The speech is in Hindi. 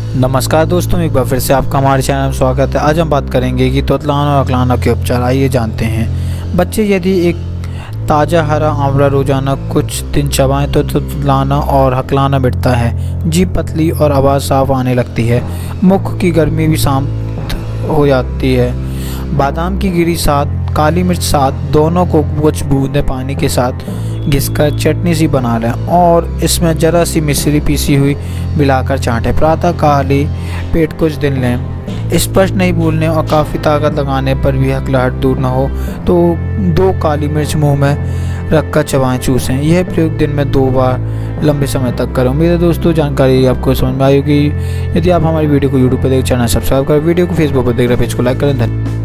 नमस्कार दोस्तों, एक बार फिर से आपका हमारे चैनल में स्वागत है। आज हम बात करेंगे कि तोतलाना और अकलाना के उपचार। आइए जानते हैं। बच्चे यदि एक ताज़ा हरा आंवला रोजाना कुछ दिन चबाएं तो तोतलाना और हकलाना मिटता है। जीभ पतली और आवाज़ साफ आने लगती है। मुख की गर्मी भी शांत हो जाती है। बादाम की गिरी साथ, काली मिर्च साथ, दोनों को कुछ बूंदे पानी के साथ घिसकर चटनी सी बना लें और इसमें ज़रा सी मिश्री पीसी हुई मिलाकर चाटें। प्रातः काली पेट कुछ दिन लें। स्पष्ट नहीं बोलने और काफ़ी ताकत लगाने पर भी हकलाहट दूर न हो तो 2 काली मिर्च मुंह में रखकर चबाएं चूसें। यह प्रयोग दिन में 2 बार लंबे समय तक करें। उम्मीद है दोस्तों जानकारी आपको समझ में आई होगी। यदि आप हमारी वीडियो को यूट्यूब पर देख चैनल सब्सक्राइब करें, वीडियो को फेसबुक पर देख रहे पेज को लाइक करें। धन्यवाद।